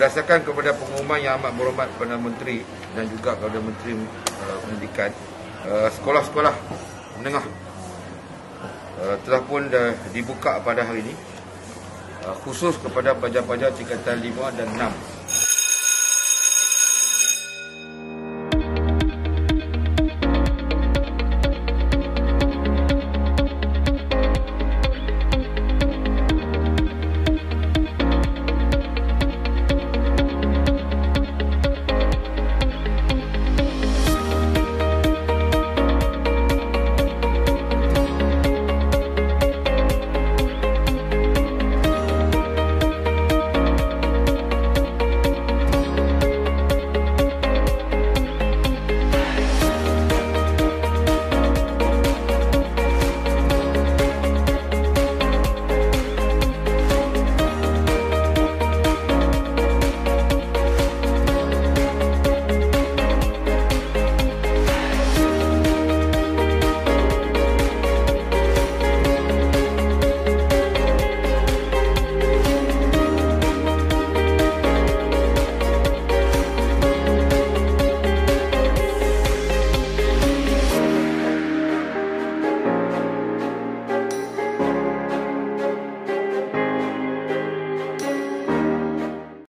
Berdasarkan kepada pengumuman yang amat berhormat Perdana Menteri dan juga kepada Menteri Pendidikan, sekolah-sekolah menengah telah pun dibuka pada hari ini, khusus kepada pelajar-pelajar tingkatan 5 dan 6.